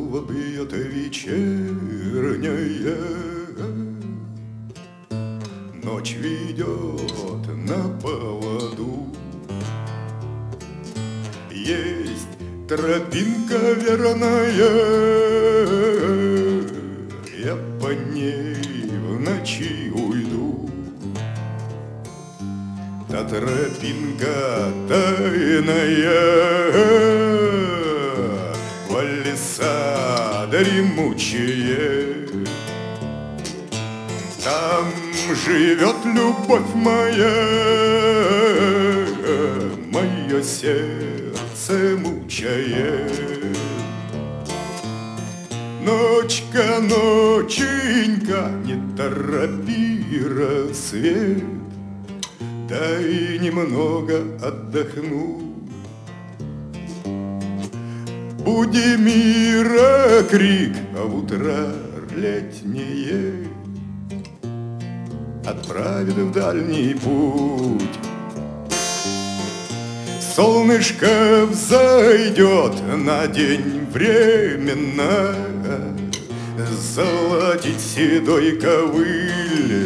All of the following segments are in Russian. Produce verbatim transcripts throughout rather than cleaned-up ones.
снова бьет вечерняя, ночь ведет на поводу. Есть тропинка верная, я по ней в ночи уйду. Та тропинка тайная, во леса дремучие. Там живет любовь моя, мое сердце мучает. Ночка, ноченька, не торопи рассвет, дай немного отдохну. Буди мира крик, а в утро летнее отправит в дальний путь. Солнышко взойдет на день временно, золотить седой ковыль.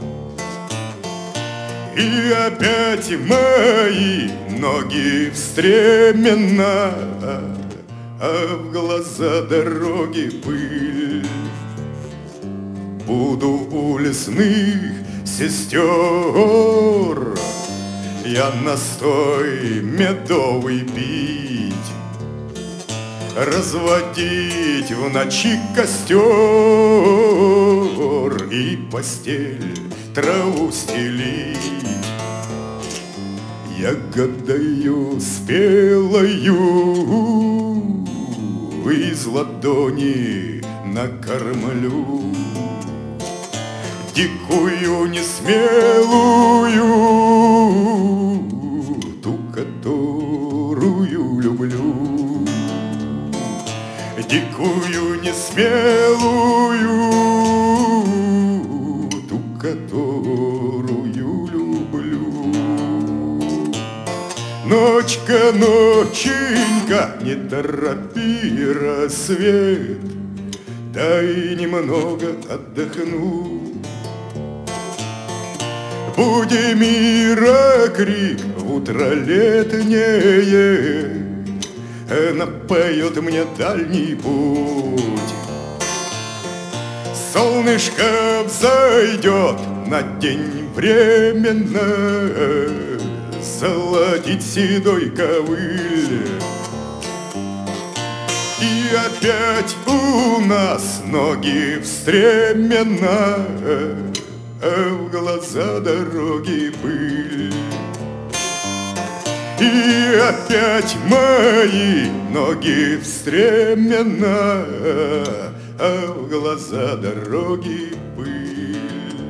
И опять мои ноги в стремена, а в глаза дороги пыль. Буду у лесных сестер я настой медовый пить, разводить в ночи костер и постель траву стелить. Ягодою спелою из ладони накормлю дикую несмелую, ту, которую люблю. Дикую несмелую, ту, которую люблю. Ночка, ноченька, не торопи рассвет, дай немного отдохну. Буди мира крик, в утро летнее напоет мне дальний путь. Солнышко взойдет на день временно, золотить седой ковыль. И опять у нас ноги в стремена, а в глаза дороги пыль. И опять мои ноги в стремена, а в глаза дороги пыль.